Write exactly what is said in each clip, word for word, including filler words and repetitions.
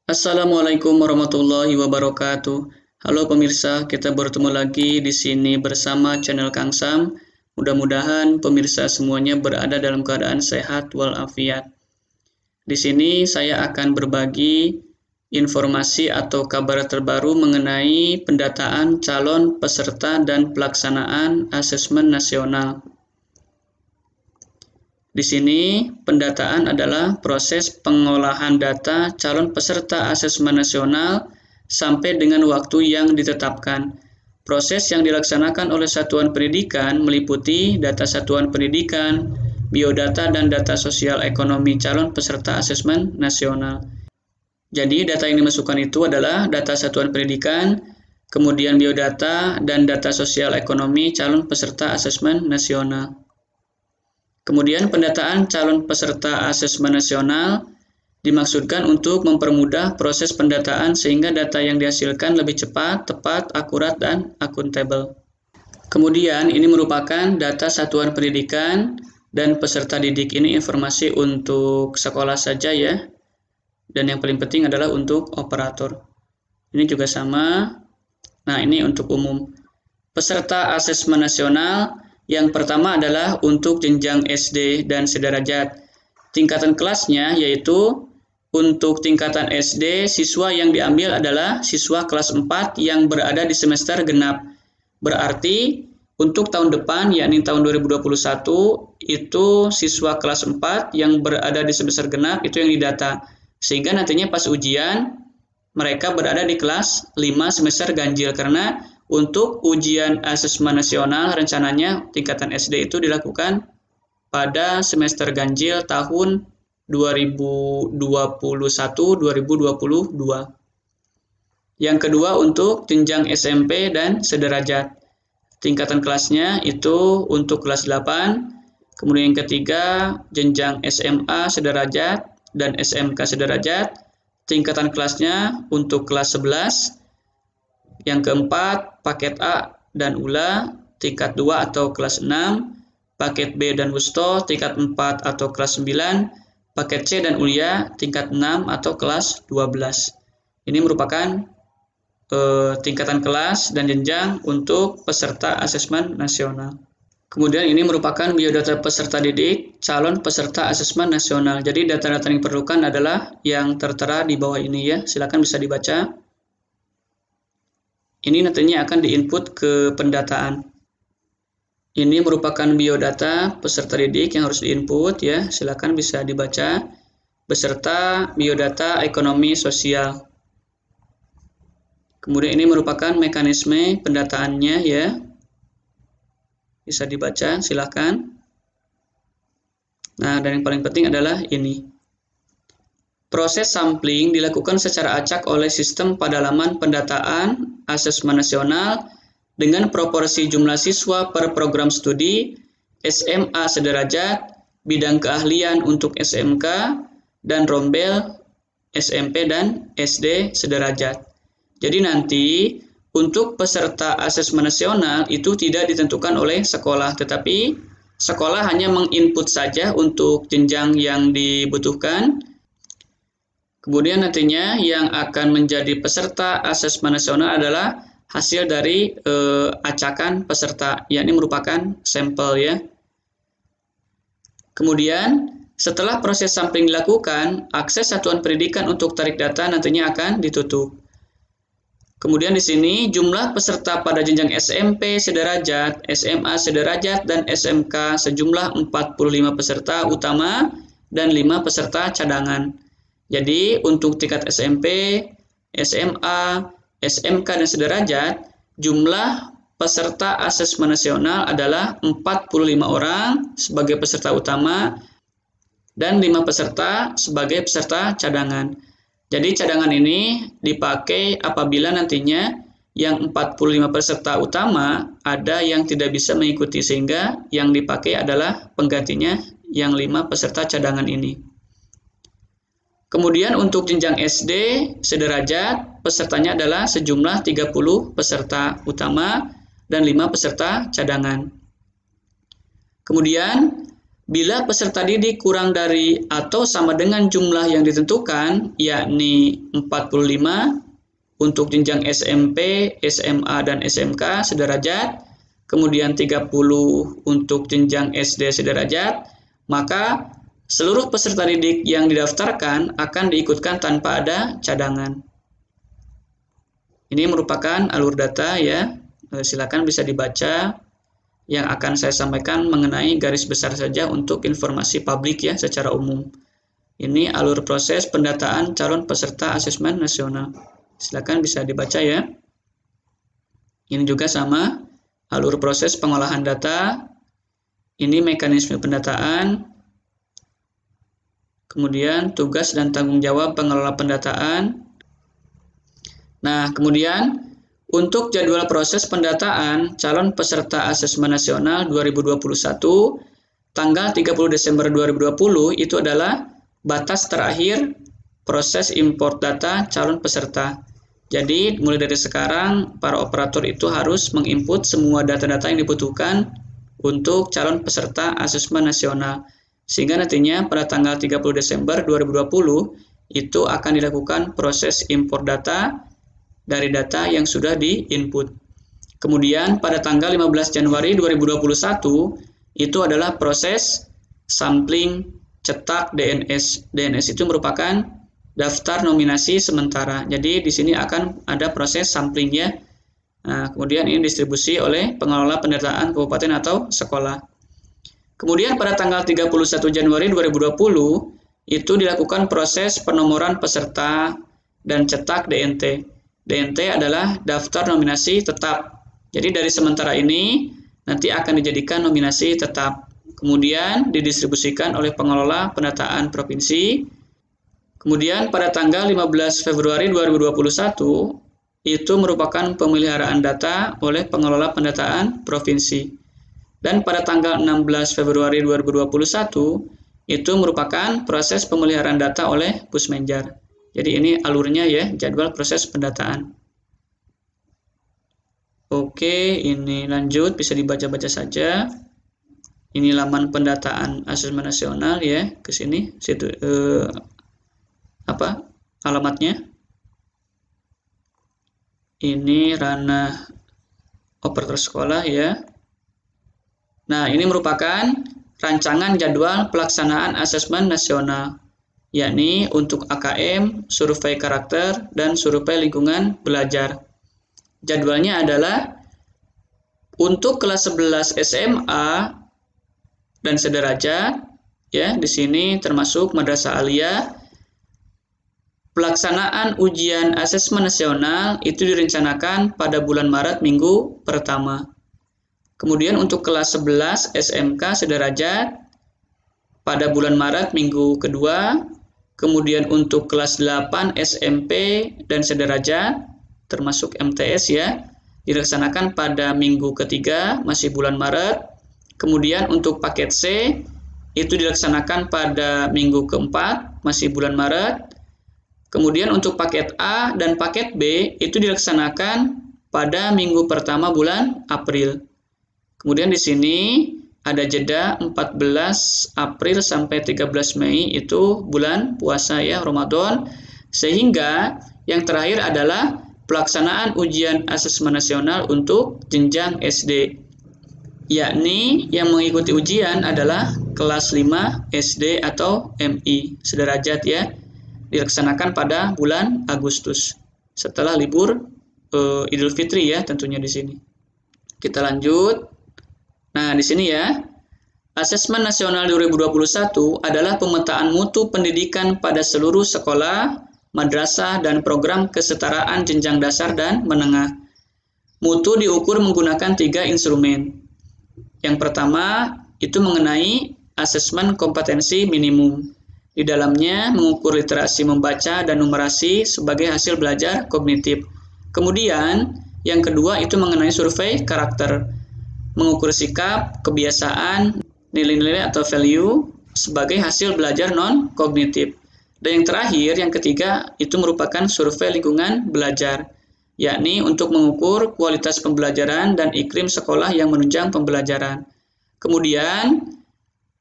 Assalamualaikum warahmatullahi wabarakatuh. Halo pemirsa, kita bertemu lagi di sini bersama channel Kang Sam. Mudah-mudahan pemirsa semuanya berada dalam keadaan sehat walafiat. Di sini saya akan berbagi informasi atau kabar terbaru mengenai pendataan calon peserta dan pelaksanaan asesmen nasional. Di sini, pendataan adalah proses pengolahan data calon peserta asesmen nasional sampai dengan waktu yang ditetapkan. Proses yang dilaksanakan oleh satuan pendidikan meliputi data satuan pendidikan, biodata, dan data sosial ekonomi calon peserta asesmen nasional. Jadi, data yang dimasukkan itu adalah data satuan pendidikan, kemudian biodata, dan data sosial ekonomi calon peserta asesmen nasional. Kemudian pendataan calon peserta asesmen nasional dimaksudkan untuk mempermudah proses pendataan sehingga data yang dihasilkan lebih cepat, tepat, akurat, dan akuntabel. Kemudian ini merupakan data satuan pendidikan dan peserta didik. Ini informasi untuk sekolah saja ya. Dan yang paling penting adalah untuk operator. Ini juga sama. Nah, ini untuk umum. Peserta asesmen nasional yang pertama adalah untuk jenjang S D dan sederajat. Tingkatan kelasnya yaitu untuk tingkatan S D, siswa yang diambil adalah siswa kelas empat yang berada di semester genap. Berarti untuk tahun depan, yakni tahun dua ribu dua puluh satu, itu siswa kelas empat yang berada di semester genap itu yang didata. Sehingga nantinya pas ujian, mereka berada di kelas lima semester ganjil karena untuk ujian asesmen nasional rencananya tingkatan S D itu dilakukan pada semester ganjil tahun dua ribu dua puluh satu dua ribu dua puluh dua. Yang kedua untuk jenjang S M P dan sederajat. Tingkatan kelasnya itu untuk kelas delapan. Kemudian yang ketiga jenjang S M A sederajat dan S M K sederajat. Tingkatan kelasnya untuk kelas sebelas. Yang keempat, paket A dan U L A, tingkat dua atau kelas enam, paket B dan Wusto, tingkat empat atau kelas sembilan, paket C dan Ulia, tingkat enam atau kelas dua belas. Ini merupakan eh, tingkatan kelas dan jenjang untuk peserta asesmen nasional. Kemudian ini merupakan biodata peserta didik, calon peserta asesmen nasional. Jadi data-data yang diperlukan adalah yang tertera di bawah ini ya, silakan bisa dibaca. Ini nantinya akan diinput ke pendataan. Ini merupakan biodata peserta didik yang harus diinput ya. Silakan bisa dibaca beserta biodata ekonomi sosial. Kemudian ini merupakan mekanisme pendataannya ya. Bisa dibaca, silakan. Nah, dan yang paling penting adalah ini. Proses sampling dilakukan secara acak oleh sistem pedalaman pendataan asesmen nasional dengan proporsi jumlah siswa per program studi, S M A sederajat, bidang keahlian untuk S M K, dan rombel S M P dan S D sederajat. Jadi nanti untuk peserta asesmen nasional itu tidak ditentukan oleh sekolah, tetapi sekolah hanya menginput saja untuk jenjang yang dibutuhkan. Kemudian nantinya yang akan menjadi peserta asesmen nasional adalah hasil dari e, acakan peserta, yakni merupakan sampel ya. Kemudian setelah proses sampling dilakukan, akses satuan pendidikan untuk tarik data nantinya akan ditutup. Kemudian di sini jumlah peserta pada jenjang S M P sederajat, S M A sederajat, dan S M K sejumlah empat puluh lima peserta utama dan lima peserta cadangan. Jadi untuk tingkat S M P, S M A, S M K, dan sederajat, jumlah peserta asesmen nasional adalah empat puluh lima orang sebagai peserta utama dan lima peserta sebagai peserta cadangan. Jadi cadangan ini dipakai apabila nantinya yang empat puluh lima peserta utama ada yang tidak bisa mengikuti sehingga yang dipakai adalah penggantinya yang lima peserta cadangan ini. Kemudian untuk jenjang S D sederajat, pesertanya adalah sejumlah tiga puluh peserta utama dan lima peserta cadangan. Kemudian Bila peserta didik kurang dari atau sama dengan jumlah yang ditentukan, yakni empat puluh lima untuk jenjang S M P, S M A, dan S M K sederajat, kemudian tiga puluh untuk jenjang S D sederajat, maka seluruh peserta didik yang didaftarkan akan diikutkan tanpa ada cadangan. Ini merupakan alur data ya, silakan bisa dibaca. Yang akan saya sampaikan mengenai garis besar saja untuk informasi publik ya secara umum. Ini alur proses pendataan calon peserta asesmen nasional. Silakan bisa dibaca ya. Ini juga sama, alur proses pengolahan data. Ini mekanisme pendataan. Kemudian tugas dan tanggung jawab pengelola pendataan. Nah, kemudian untuk jadwal proses pendataan calon peserta asesmen nasional dua ribu dua puluh satu, tanggal tiga puluh Desember dua ribu dua puluh itu adalah batas terakhir proses import data calon peserta. Jadi, mulai dari sekarang, para operator itu harus menginput semua data-data yang dibutuhkan untuk calon peserta asesmen nasional. Sehingga nantinya pada tanggal tiga puluh Desember dua ribu dua puluh, itu akan dilakukan proses import data dari data yang sudah di-input. Kemudian pada tanggal lima belas Januari dua ribu dua puluh satu itu adalah proses sampling cetak D N S. D N S itu merupakan daftar nominasi sementara. Jadi di sini akan ada proses samplingnya. Nah, kemudian ini distribusi oleh pengelola pendataan kabupaten atau sekolah. Kemudian pada tanggal tiga puluh satu Januari dua ribu dua puluh itu dilakukan proses penomoran peserta dan cetak D N T. D N T adalah daftar nominasi tetap. Jadi dari sementara ini nanti akan dijadikan nominasi tetap. Kemudian didistribusikan oleh pengelola pendataan provinsi. Kemudian pada tanggal lima belas Februari dua ribu dua puluh satu itu merupakan pemeliharaan data oleh pengelola pendataan provinsi. Dan pada tanggal enam belas Februari dua ribu dua puluh satu itu merupakan proses pemeliharaan data oleh Pusmenjar. Jadi ini alurnya ya, jadwal proses pendataan. Oke, ini lanjut, bisa dibaca-baca saja. Ini laman pendataan asesmen nasional ya, ke sini, situ eh, apa alamatnya? Ini ranah operator sekolah ya. Nah, ini merupakan rancangan jadwal pelaksanaan asesmen nasional, yakni untuk A K M, survei karakter, dan survei lingkungan belajar. Jadwalnya adalah untuk kelas sebelas S M A dan sederajat, ya, di sini termasuk Madrasah Aliyah. Pelaksanaan ujian asesmen nasional itu direncanakan pada bulan Maret minggu pertama. Kemudian untuk kelas sebelas S M K sederajat pada bulan Maret minggu kedua. Kemudian untuk kelas delapan S M P dan sederajat termasuk M T S ya, dilaksanakan pada minggu ketiga masih bulan Maret. Kemudian untuk paket C itu dilaksanakan pada minggu keempat masih bulan Maret. Kemudian untuk paket A dan paket B itu dilaksanakan pada minggu pertama bulan April. Kemudian di sini ada jeda empat belas April sampai tiga belas Mei itu bulan puasa ya, Ramadan. Sehingga yang terakhir adalah pelaksanaan ujian asesmen nasional untuk jenjang S D. Yakni yang mengikuti ujian adalah kelas lima S D atau M I sederajat ya. Dilaksanakan pada bulan Agustus setelah libur uh, Idul Fitri ya tentunya di sini. Kita lanjut. Nah, di sini ya. Asesmen Nasional dua ribu dua puluh satu adalah pemetaan mutu pendidikan pada seluruh sekolah, madrasah, dan program kesetaraan jenjang dasar dan menengah. Mutu diukur menggunakan tiga instrumen. Yang pertama, itu mengenai asesmen kompetensi minimum. Di dalamnya mengukur literasi membaca dan numerasi sebagai hasil belajar kognitif. Kemudian, yang kedua itu mengenai survei karakter. Mengukur sikap, kebiasaan, nilai-nilai atau value sebagai hasil belajar non-kognitif. Dan yang terakhir, yang ketiga, itu merupakan survei lingkungan belajar, yakni untuk mengukur kualitas pembelajaran dan iklim sekolah yang menunjang pembelajaran. Kemudian,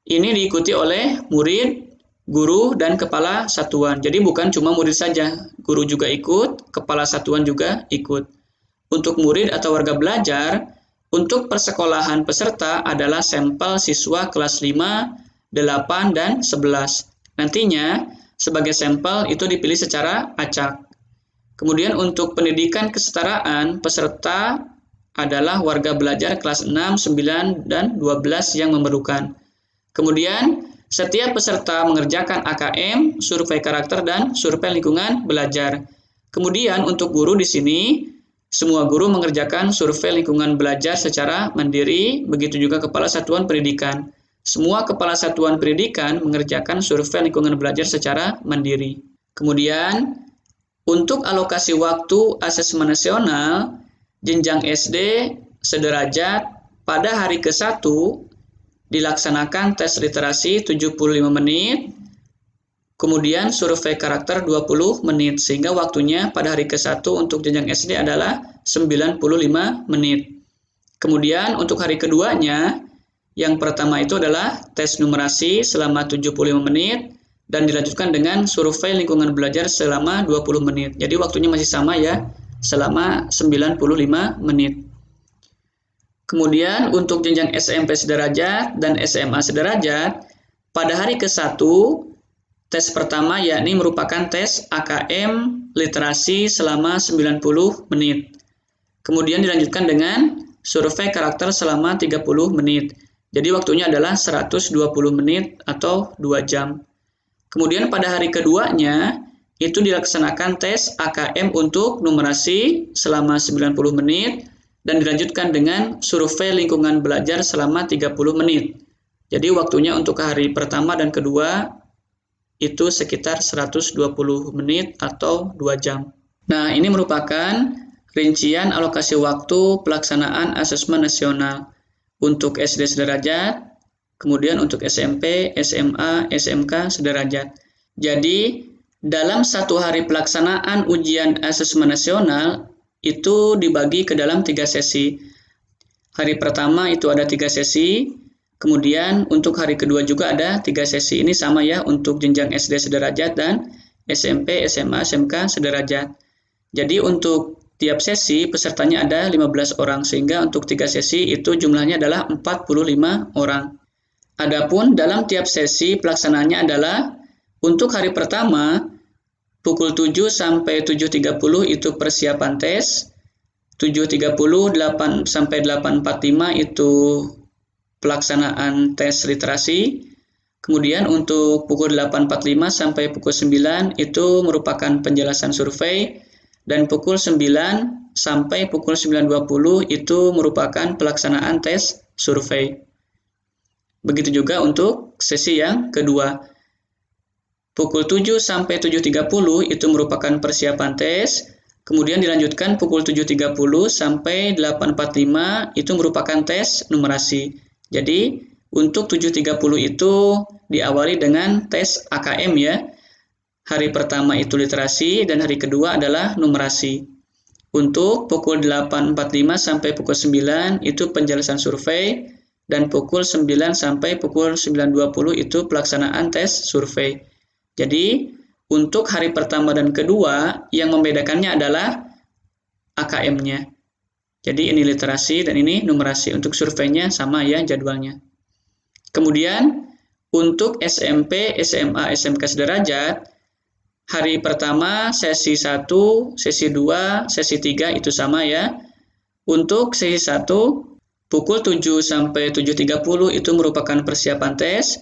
ini diikuti oleh murid, guru, dan kepala satuan. Jadi bukan cuma murid saja, guru juga ikut, kepala satuan juga ikut. Untuk murid atau warga belajar, untuk persekolahan peserta adalah sampel siswa kelas lima, delapan, dan sebelas. Nantinya, sebagai sampel itu dipilih secara acak. Kemudian untuk pendidikan kesetaraan, peserta adalah warga belajar kelas enam, sembilan, dan dua belas yang memerlukan. Kemudian, setiap peserta mengerjakan A K M, survei karakter, dan survei lingkungan belajar. Kemudian untuk guru di sini, semua guru mengerjakan survei lingkungan belajar secara mandiri, begitu juga kepala satuan pendidikan. Semua kepala satuan pendidikan mengerjakan survei lingkungan belajar secara mandiri. Kemudian, untuk alokasi waktu asesmen nasional, jenjang S D sederajat pada hari ke satu dilaksanakan tes literasi tujuh puluh lima menit, kemudian survei karakter dua puluh menit, sehingga waktunya pada hari ke satu untuk jenjang S D adalah sembilan puluh lima menit. Kemudian untuk hari keduanya, yang pertama itu adalah tes numerasi selama tujuh puluh lima menit, dan dilanjutkan dengan survei lingkungan belajar selama dua puluh menit. Jadi waktunya masih sama ya, selama sembilan puluh lima menit. Kemudian untuk jenjang S M P sederajat dan S M A sederajat, pada hari ke satu, tes pertama yakni merupakan tes A K M literasi selama sembilan puluh menit. Kemudian dilanjutkan dengan survei karakter selama tiga puluh menit. Jadi waktunya adalah seratus dua puluh menit atau dua jam. Kemudian pada hari keduanya, itu dilaksanakan tes A K M untuk numerasi selama sembilan puluh menit, dan dilanjutkan dengan survei lingkungan belajar selama tiga puluh menit. Jadi waktunya untuk hari pertama dan kedua itu sekitar seratus dua puluh menit atau dua jam. Nah, ini merupakan rincian alokasi waktu pelaksanaan asesmen nasional untuk S D sederajat, kemudian untuk S M P, S M A, S M K sederajat. Jadi, dalam satu hari pelaksanaan ujian asesmen nasional, itu dibagi ke dalam tiga sesi. Hari pertama itu ada tiga sesi, kemudian untuk hari kedua juga ada tiga sesi. Ini sama ya untuk jenjang S D sederajat dan S M P, S M A, S M K sederajat. Jadi untuk tiap sesi pesertanya ada lima belas orang, sehingga untuk tiga sesi itu jumlahnya adalah empat puluh lima orang. Adapun dalam tiap sesi pelaksanaannya adalah untuk hari pertama pukul tujuh sampai tujuh tiga puluh itu persiapan tes, tujuh tiga puluh delapan sampai delapan empat puluh lima itu pelaksanaan tes literasi. Kemudian untuk pukul delapan empat puluh lima sampai pukul sembilan itu merupakan penjelasan survei, dan pukul sembilan sampai pukul sembilan dua puluh itu merupakan pelaksanaan tes survei. Begitu juga untuk sesi yang kedua. Pukul tujuh sampai tujuh tiga puluh itu merupakan persiapan tes, kemudian dilanjutkan pukul tujuh tiga puluh sampai delapan empat puluh lima itu merupakan tes numerasi. Jadi, untuk tujuh tiga puluh itu diawali dengan tes A K M ya. Hari pertama itu literasi dan hari kedua adalah numerasi. Untuk pukul delapan empat puluh lima sampai pukul sembilan itu penjelasan survei, dan pukul sembilan sampai pukul sembilan dua puluh itu pelaksanaan tes survei. Jadi, untuk hari pertama dan kedua, yang membedakannya adalah A K M-nya. Jadi, ini literasi dan ini numerasi. Untuk surveinya sama ya jadwalnya. Kemudian, untuk S M P, S M A, S M K sederajat, hari pertama sesi satu, sesi dua, sesi tiga itu sama ya. Untuk sesi satu, pukul tujuh sampai tujuh tiga puluh itu merupakan persiapan tes.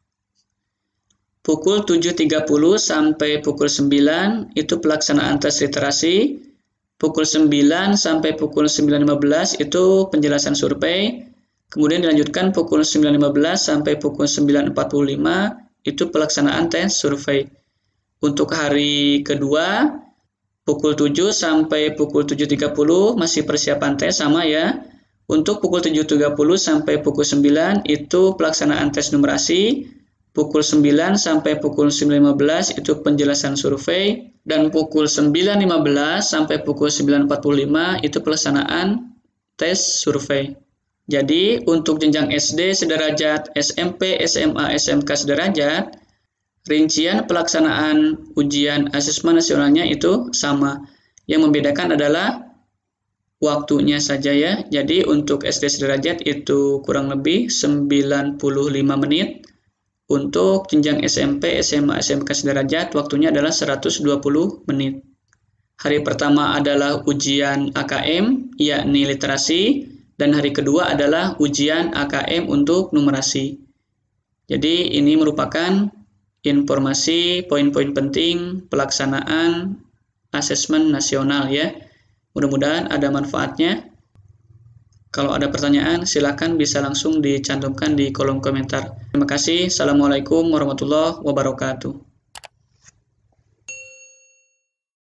Pukul tujuh tiga puluh sampai pukul sembilan itu pelaksanaan tes literasi. Pukul sembilan sampai pukul sembilan lima belas itu penjelasan survei. Kemudian dilanjutkan pukul sembilan lima belas sampai pukul sembilan empat puluh lima itu pelaksanaan tes survei. Untuk hari kedua, pukul tujuh sampai pukul tujuh tiga puluh masih persiapan tes sama ya. Untuk pukul tujuh tiga puluh sampai pukul sembilan itu pelaksanaan tes numerasi. Pukul sembilan sampai pukul sembilan lima belas itu penjelasan survei, dan pukul sembilan lima belas sampai pukul sembilan empat puluh lima itu pelaksanaan tes survei. Jadi, untuk jenjang S D sederajat, S M P, S M A, S M K sederajat, rincian pelaksanaan ujian asesmen nasionalnya itu sama. Yang membedakan adalah waktunya saja ya. Jadi, untuk S D sederajat itu kurang lebih sembilan puluh lima menit. Untuk jenjang S M P, S M A, S M K sederajat, waktunya adalah seratus dua puluh menit. Hari pertama adalah ujian A K M, yakni literasi, dan hari kedua adalah ujian A K M untuk numerasi. Jadi ini merupakan informasi poin-poin penting pelaksanaan asesmen nasional ya. Mudah-mudahan ada manfaatnya. Kalau ada pertanyaan, silakan bisa langsung dicantumkan di kolom komentar. Terima kasih. Assalamualaikum warahmatullahi wabarakatuh.